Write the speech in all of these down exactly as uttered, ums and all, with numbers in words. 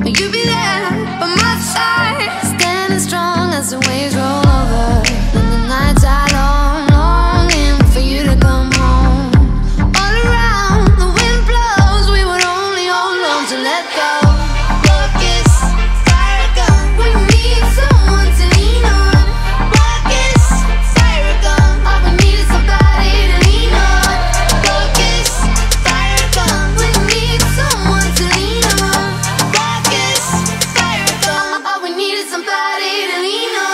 Will you be there by my side, standing strong as the waves roll over? And the nights are long, longing for you to come home. All around, the wind blows, we would only hold on to let go. Blood kiss, fire gun, we need someone to lean on. Blood kiss, fire gun, all we need is somebody to lean on. Blood kiss, fire gun, we need someone to lean on. Blood kiss, fire gun, all we need is somebody to lean on.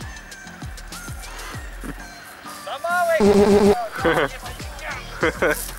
Hehehe